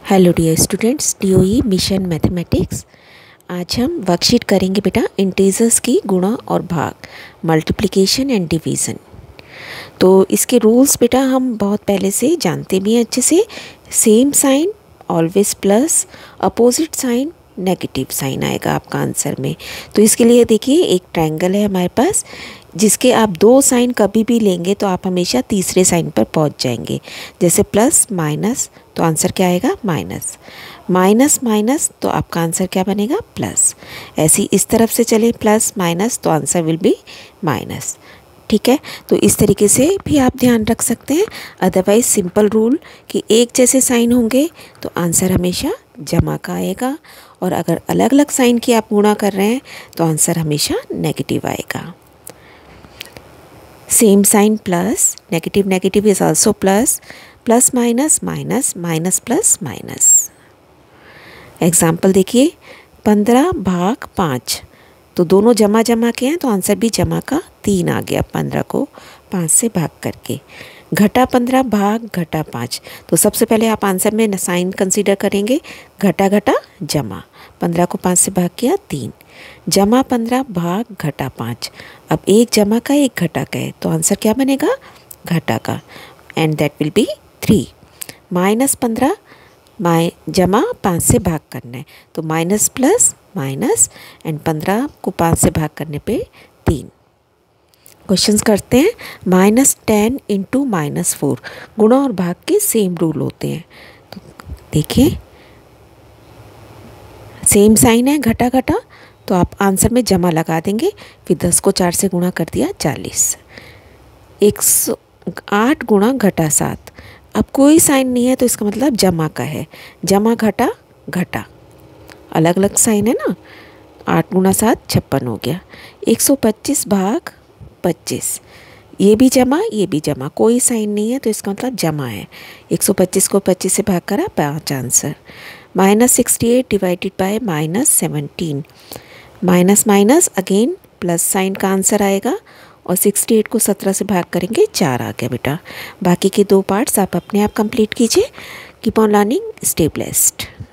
Hello dear students, DOE mission mathematics. आज हम worksheet करेंगे बेटा इंटीजर्स की गुणा और भाग, मल्टीप्लिकेशन एंड डिवीज़न। तो इसके रूल्स बेटा हम बहुत पहले से जानते भी हैं अच्छे से। Same sign always plus, opposite sign negative sign आएगा आपका आंसर में। तो इसके लिए देखिए एक ट्रायंगल है हमारे पास, जिसके आप दो साइन कभी भी लेंगे तो आप हमेशा तीसरे साइन पर पहुंच जाएंगे। जैसे प्लस माइनस तो आंसर क्या आएगा माइनस, माइनस माइनस तो आपका आंसर क्या बनेगा प्लस। ऐसी इस तरफ से चले प्लस माइनस तो आंसर विल बी माइनस। ठीक है, तो इस तरीके से भी आप ध्यान रख सकते हैं। अदरवाइज सिंपल रूल कि एक जैसे साइन होंगे तो आंसर हमेशा जमा का आएगा, और अगर अलग अलग साइन की आप गुणा कर रहे हैं तो आंसर हमेशा नेगेटिव आएगा। Same sign plus, negative negative is also plus, plus minus minus, minus plus minus. Example देखिए 15 भाग 5, तो दोनों जमा जमा के हैं तो आंसर भी जमा का 3 आ गया 15 को 5 से भाग करके। घटा 15 भाग घटा 5, तो सबसे पहले आप आंसर में साइन कंसीडर करेंगे घटा घटा जमा, 15 को 5 से भाग किया 3, जमा 15 भाग घटा 5। अब एक जमा का एक घटा का है तो आंसर क्या बनेगा घटा का, and that will be 3। Minus 15 जमा 5 से भाग करना है तो माइनस प्लस माइनस, एंड 15 को 5 से भाग करने पे 3। क्वेश्चंस करते हैं। -10 इंटू -4, गुणा और भाग के सेम रूल होते हैं। तो देखिए सेम साइन है घटा घटा, तो आप आंसर में जमा लगा देंगे, फिर 10 को 4 से गुणा कर दिया 40। 108 गुणा घटा 7, अब कोई साइन नहीं है तो इसका मतलब जमा का है। जमा घटा घटा, अलग अलग साइन है ना। 8 गुणा 7 56 हो गया। 125 भाग 25, ये भी जमा, कोई साइन नहीं है तो इसका मतलब जमा है। 125 को 25 से भाग करा 5 answer. -68 divided by -17, minus minus again plus sign का आंसर आएगा, और 68 को 17 से भाग करेंगे 4 आ गया बेटा। बाकी के 2 पार्ट्स आप अपने आप कंप्लीट कीजिए। Keep on learning, stay blessed.